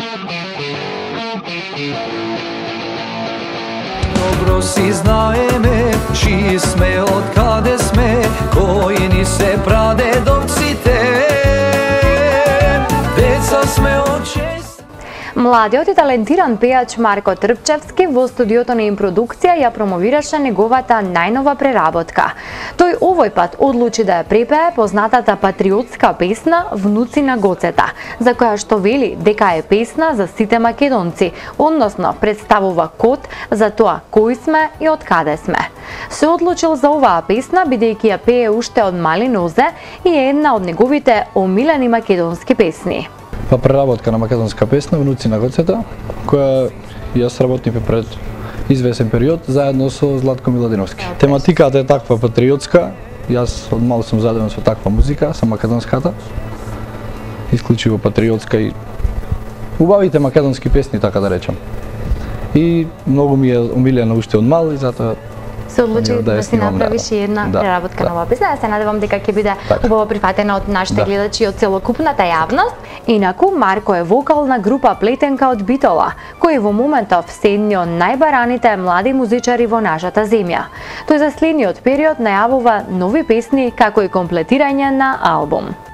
Dobro si znaeme, čiji sme, od kade sme, koji ni se pradedovcite, deca sme od čest. Младиот и талентиран пејач Марко Трпчевски во студиото на Импродукција ја промовираше неговата најнова преработка. Тој овој пат одлучи да ја препее познатата патриотска песна Внуци на Гоцета, за која што вели дека е песна за сите македонци, односно представува код за тоа кои сме и од каде сме. Се одлучил за оваа песна бидејќи ја пее уште од мали нозе и е една од неговите омилени македонски песни. Па преработка на македонска песна Внуци на Гоцета, која јас работиме пред извесен период заедно со Златко Миладиновски. Тематиката е таква патриотска, јас од мал сум задевен со таква музика, со македонската, исклучиво патриотска и убавите македонски песни, така да речам. И многу ми е омилена уште од мал и затоа се одлучи да си направиш и една преработка на оваа песна. Се надевам дека ќе биде убаво прифатена од нашите гледачи и од целокупната јавност. Инаку, Марко е вокал на група Плетенка од Битола, кој во моментов се едни од најбараните млади музичари во нашата земја. Тој за следниот период најавува нови песни како и комплетирање на албум.